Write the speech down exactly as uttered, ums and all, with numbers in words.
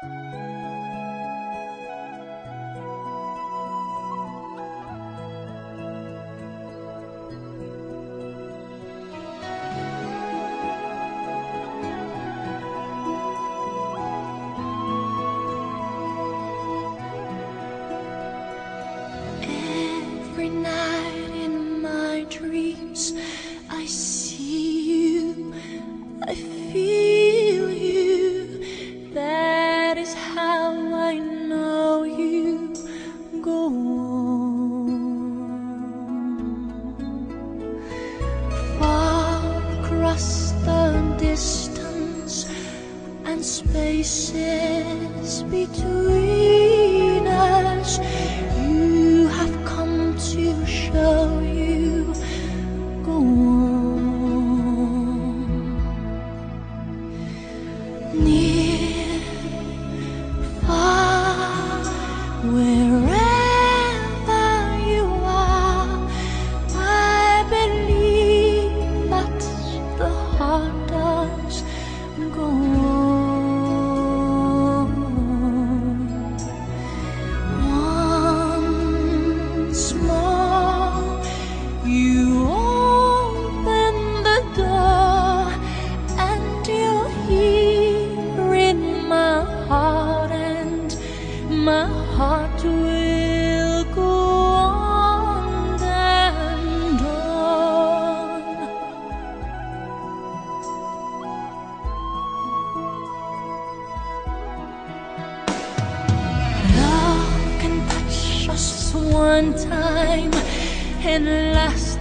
Every night in my dreams I see you, I feel you. That is how I know you. Go on. Far across the distance and spaces between us, you have come to show you. Go on. Near, far, wherever you are, I believe that the heart does. Go on. Once more, you open the door, and you're here in my heart, and my heart will go on and on. Love can touch us one time and last